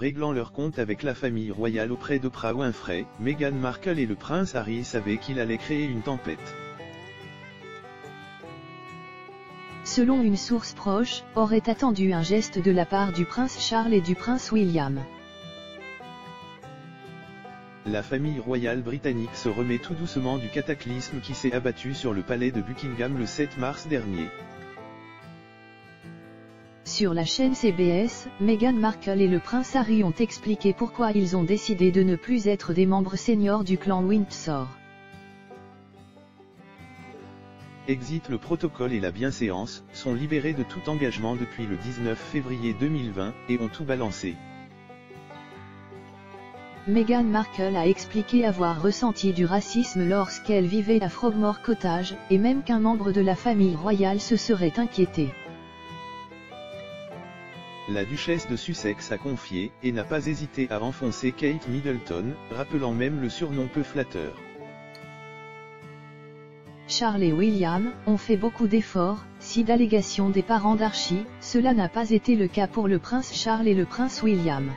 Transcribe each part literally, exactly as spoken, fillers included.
réglant leur compte avec la famille royale auprès d'Oprah Winfrey, Meghan Markle et le prince Harry savaient qu'il allait créer une tempête. Selon une source proche, aurait attendu un geste de la part du prince Charles et du prince William. La famille royale britannique se remet tout doucement du cataclysme qui s'est abattu sur le palais de Buckingham le sept mars dernier. Sur la chaîne C B S, Meghan Markle et le prince Harry ont expliqué pourquoi ils ont décidé de ne plus être des membres seniors du clan Windsor. Exit le protocole et la bienséance, sont libérés de tout engagement depuis le dix-neuf février deux mille vingt, et ont tout balancé. Meghan Markle a expliqué avoir ressenti du racisme lorsqu'elle vivait à Frogmore Cottage, et même qu'un membre de la famille royale se serait inquiété. La duchesse de Sussex a confié, et n'a pas hésité à enfoncer Kate Middleton, rappelant même le surnom peu flatteur. Charles et William ont fait beaucoup d'efforts, si d'allégations des parents d'Archie, cela n'a pas été le cas pour le prince Charles et le prince William.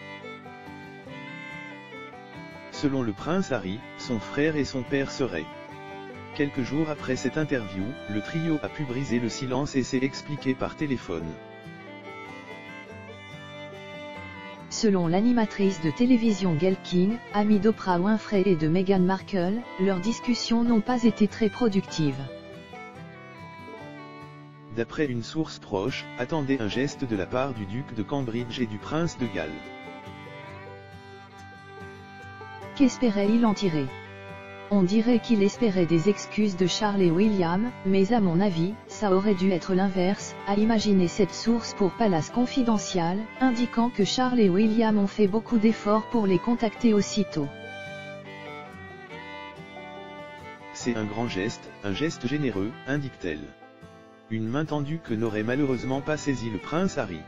Selon le prince Harry, son frère et son père seraient. Quelques jours après cette interview, le trio a pu briser le silence et s'est expliqué par téléphone. Selon l'animatrice de télévision Gayle King, amie d'Oprah Winfrey et de Meghan Markle, leurs discussions n'ont pas été très productives. D'après une source proche, attendez un geste de la part du duc de Cambridge et du prince de Galles. Qu'espérait-il en tirer? On dirait qu'il espérait des excuses de Charles et William, mais à mon avis, ça aurait dû être l'inverse, a imaginé cette source pour Palace Confidential, indiquant que Charles et William ont fait beaucoup d'efforts pour les contacter aussitôt. C'est un grand geste, un geste généreux, indique-t-elle. Une main tendue que n'aurait malheureusement pas saisi le prince Harry.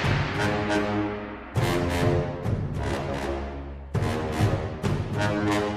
Thank you.